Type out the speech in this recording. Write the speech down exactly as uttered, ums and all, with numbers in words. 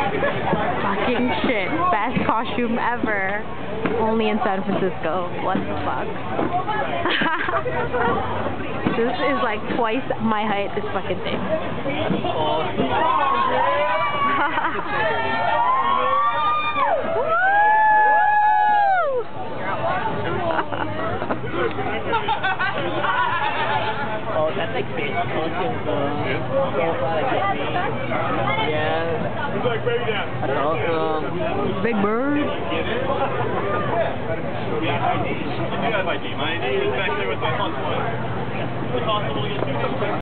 Fucking shit. Best costume ever. Only in San Francisco. What the fuck? This is like twice my height, this fucking thing. Oh, that's like big costumes though. Yeah. That's awesome. Big bird. Yeah, I do. My name is back there with my husband. It's possible to get two.